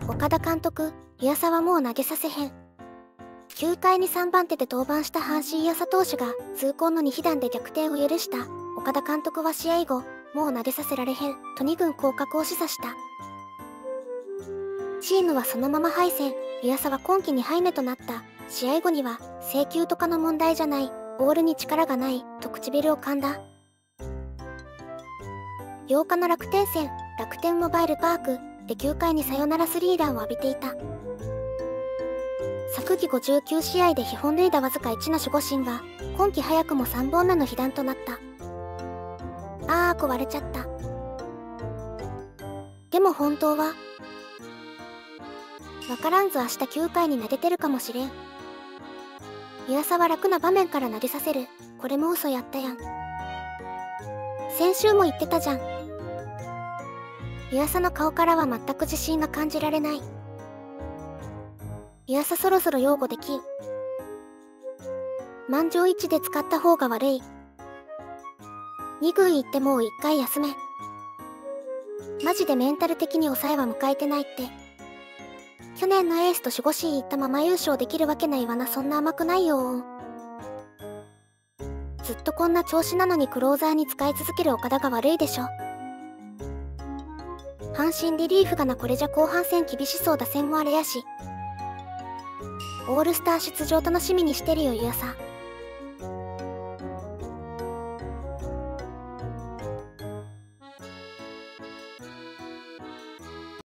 岡田監督、湯浅はもう投げさせへん。9回に3番手で登板した阪神湯浅投手が痛恨の2被弾で逆転を許した岡田監督は試合後、もう投げさせられへんと2軍降格を示唆した。チームはそのまま敗戦。湯浅は今季2敗目となった。試合後には制球とかの問題じゃない、ボールに力がないと唇を噛んだ。8日の楽天戦、楽天モバイルパークで9回にサヨナラスリーランを浴びていた。昨季59試合で被本塁打わずか1の守護神が今季早くも3本目の被弾となった。壊れちゃった。でも本当はわからんぞ。明日9回に投げてるかもしれん。湯浅は楽な場面から投げさせる。これも嘘やったやん。先週も言ってたじゃん。湯浅の顔からは全く自信が感じられない。湯浅そろそろ擁護できん。満場一致で使った方が悪い。2軍行ってもう1回休め。マジでメンタル的に抑えは迎えてないって。去年のエースと守護神行ったまま優勝できるわけないわな。そんな甘くないよ。ずっとこんな調子なのにクローザーに使い続ける岡田が悪いでしょ。阪神リリーフがな。これじゃ後半戦厳しそう。打線もあれやし。オールスター出場楽しみにしてるよ湯浅。